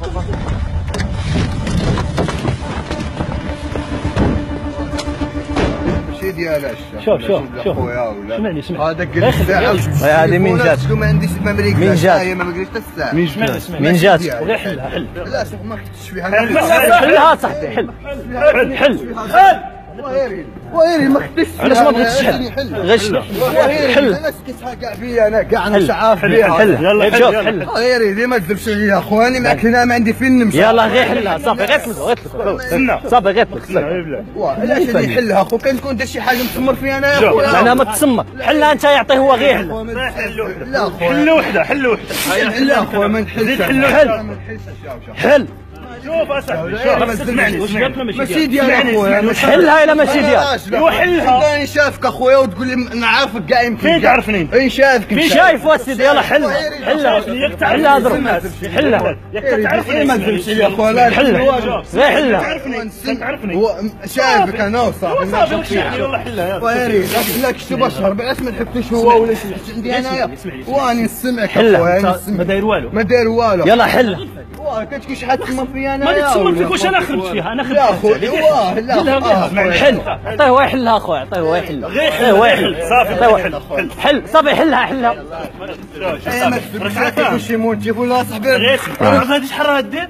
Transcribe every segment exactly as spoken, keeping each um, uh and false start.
ديالاش شوف شوف شوف سمعني سمعني هذا قل الساعه هذه من جات ما عنديش ما مريق من جات ما مريقش حتى الساعه من جات غير حلها حل لا ما كنتش فيها حلها صاحبي حل حل حل ويري ويري ما كنتش علاش ما بغيتش تحل غشنا حل انا سكتها كاع بيا انا كاع انا مش عارف بيها حل يلا شوف حل ويري ليه ما تذبش عليا اخواني معك هنا ما عندي فين نمشي يلا غير حلها صافي غير تلك غير تلك صافي غير تلك علاش اللي يحلها اخو كان تكون دير شي حاجه مسمر فيها انا يا خويا انا ما تسمر حلها انت يعطيه هو غير حلها لا خويا حل وحده حل وحده حل اخويا ما نحلش حل حل شوف اصاحبي اسمعني ماشي ديال اخويا حلها الا ماشي ديال وحلها انا شافك اخويا وتقول لي نعرفك كاع يمكن فين تعرفني اي شافك فين شايف واسيدي يلا حلها حلها حلها اضرب حلها تعرفني ما تزلش لي اخويا حلها غير حلها تعرفني تعرفني شايفك انا وصافي ما صافي يلا حلها ويري لك شي بشر علاش ما نحبتوش هو ولا شي عندي انايا واني نسمعك اخويا ما داير والو ما داير والو يلا حلها واه كتكون شي حاجه تسمر فيا انا ما تسمر فيك واش انا خربت فيها انا خربت لا اخويا واه لا حل عطيه هو يحلها اخويا عطيه هو يحلها غير هو يحل صافي حل حل صافي حلها حلها ايه ما تفكرش كلشي موتيف ولا صاحبي غير غادي تحرها الدين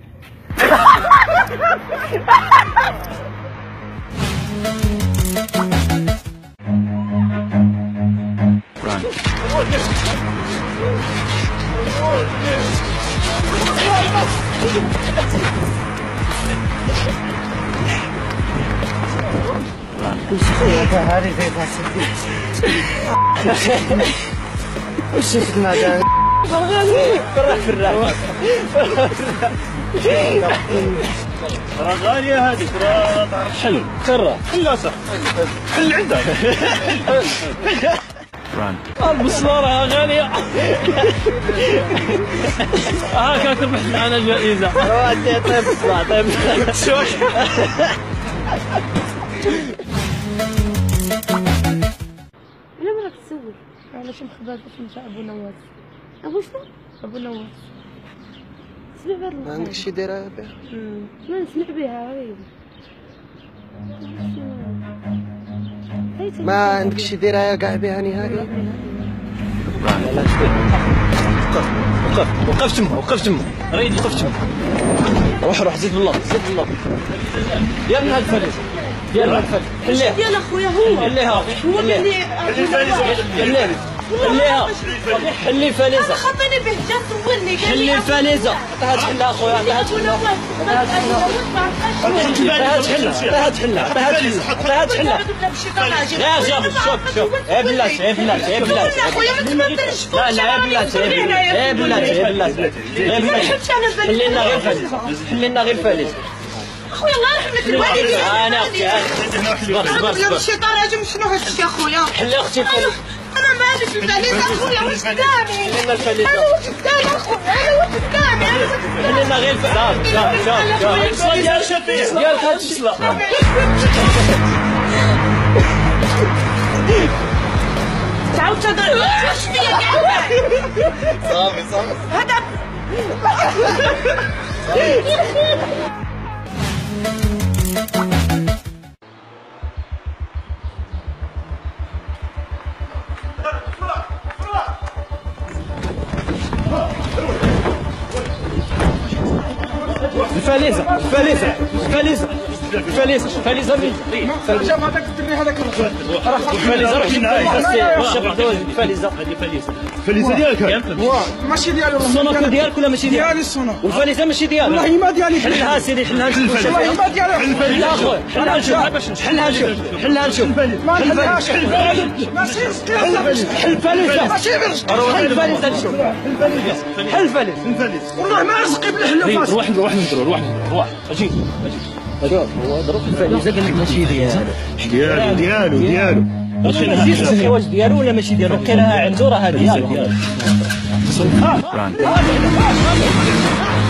هذه زي فاسدين وش شفت معدن فرح في الراحة راه غالية هذيك راه حل كرة حل صح حل عندك البصارة غالية هاكا تربح معنا الجائزة طيب طيب طيب انا ما راك تسول علاش مخبات باش نتا ابو نواس ابو شنو ابو نواس سمع بهاد ما عندك شي دايره بها ما نسمع بها غير ما عندك شي دايره كاع بها نهائي وقف وقف تما وقف تما ريد وقف تما روح روح زيد بالله زيد بالله يا من هاد الفريق يا من هاد الفريق حليها ديال اخويا هو حليها هو اللي حليها حليها حلي الفانيزه خاطيني به جا سولني قال حلي لي الفانيزه عطيها تحلها اخويا عطيها تحلها عطيها تحلها عطيها تحلها عطيها تحلها عطيها تحلها يا شوف شوف شوف يا بلاتي يا بلاتي يا بلاتي لا لا يا بلاتي يا بلاتي يا بلاتي يا بلاتي حلي لنا غير الفانيزه حلي لنا غير الفانيزه اخويا الله يرحم لك الوالدين انا اختي صبر صبر صبر الشيطان هاجم شنو هالشي اخويا حلي اختي الفانيزه انا مالي الفانيزه اخويا واش قدامي حلي لنا الفانيزه انا واش قدامي اخويا انا واش قدامي حلي لنا غير الفانيزه شوف شوف ديال شفيق ديالك هاد الشلا تعاود تهضر واش فيا كاع صافي صافي هذا الفاليزه الفاليزه الفاليزه الفاليزه الفاليزه مين؟ الفاليزه هذاك دري هذاك الفاليزه روح جيب الشبع دوز الفاليزه هذه الفاليزه الفليسه ديالك ماشي ديالو السونوكو ديالك ولا ماشي ديالك؟ ديالي السونو والفاليزه ماشي ديالك والله ما ديالي حلها سيدي حلها نشوف والله ما ديالي حلها اخويا حلها نشوف حلها نشوف حلها نشوف ما نحلهاش ماشي حل الفاليزه ماشي برش حل الفاليزه نشوف حل الفاليزه والله ما رزقي بالحلو فاس روح روح نديرو روح روح اجي اجي شوف هو ضرب الفاليزه قال لك ماشي ديالو ديالو ديالو ديالو واش واش ديالو ولا ماشي ديالو كاينها عنده راه هذه ديالو